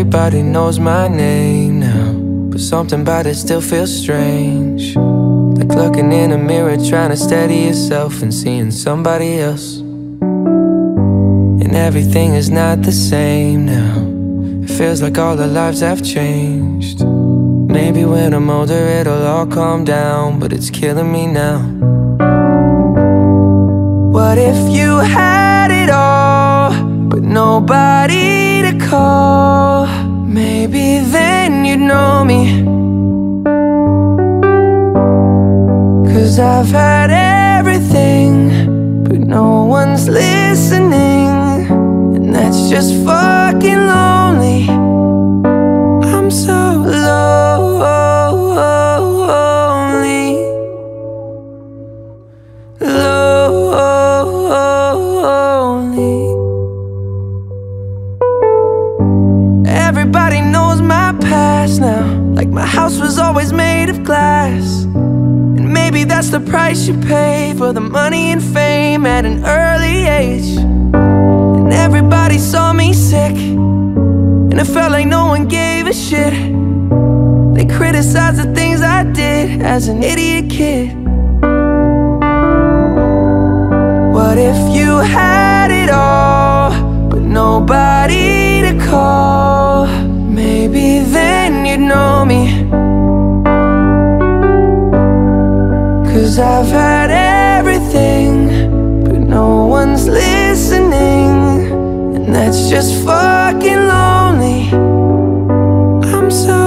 Everybody knows my name now, but something about it still feels strange. Like looking in a mirror, trying to steady yourself and seeing somebody else. And everything is not the same now. It feels like all our lives have changed. Maybe when I'm older it'll all calm down, but it's killing me now. What if you had it all, but nobody to call? Maybe then you'd know me. 'Cause I've had everything, but no one's listening, and that's just fucking lonely. I'm so lonely, lonely. Everybody knows my past now, like my house was always made of glass. And maybe that's the price you pay for the money and fame at an early age. And everybody saw me sick, and it felt like no one gave a shit. They criticized the things I did as an idiot kid. What if you had it all, but nobody to call? Maybe then you'd know me. 'Cause I've had everything, but no one's listening, and that's just fucking lonely. I'm so